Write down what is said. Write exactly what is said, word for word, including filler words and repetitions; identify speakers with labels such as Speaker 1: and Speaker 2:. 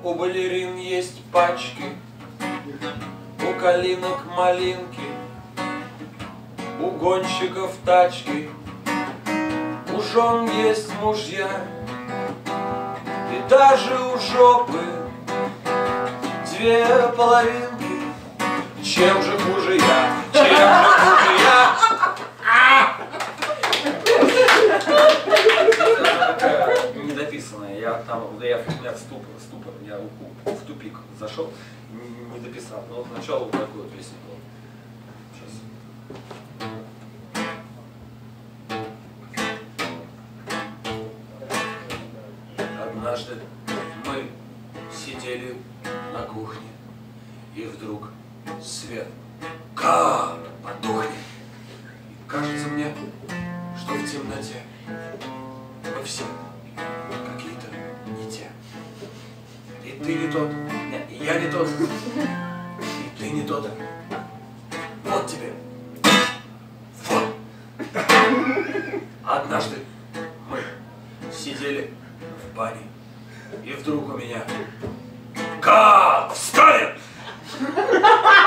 Speaker 1: у балерин есть пачки, у калинок малинки, у гонщиков тачки, у жен есть мужья, и даже у жопы две половинки. Чем же хуже я? Чем же хуже я? Недописанная. Я там, я, я в ступор, в ступор, я в тупик зашел, не дописал. Но вот начало вот такой вот песни было. Сейчас. Однажды мы сидели на кухне, и вдруг свет как потухнет. И кажется мне, что в темноте мы все какие-то не те. И ты не тот, и я не тот, и ты не тот. Вот тебе. Вот. Однажды мы сидели в бане, и вдруг у меня как встанет!